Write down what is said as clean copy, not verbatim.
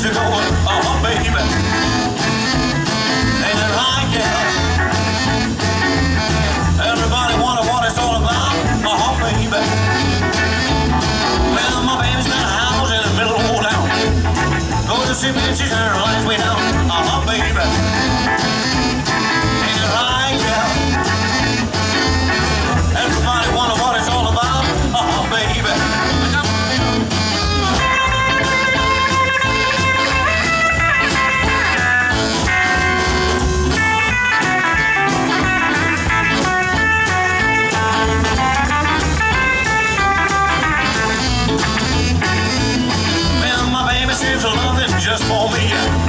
to go, oh baby. Ain't it right, yeah? Everybody wonder what it's all about, oh baby. Well, my baby's got a house in the middle of old town. Goes to see bitches and her lights way down, oh baby. Ain't it right, yeah? Everybody wonder what it's all about, oh baby. Seems to love it just for me.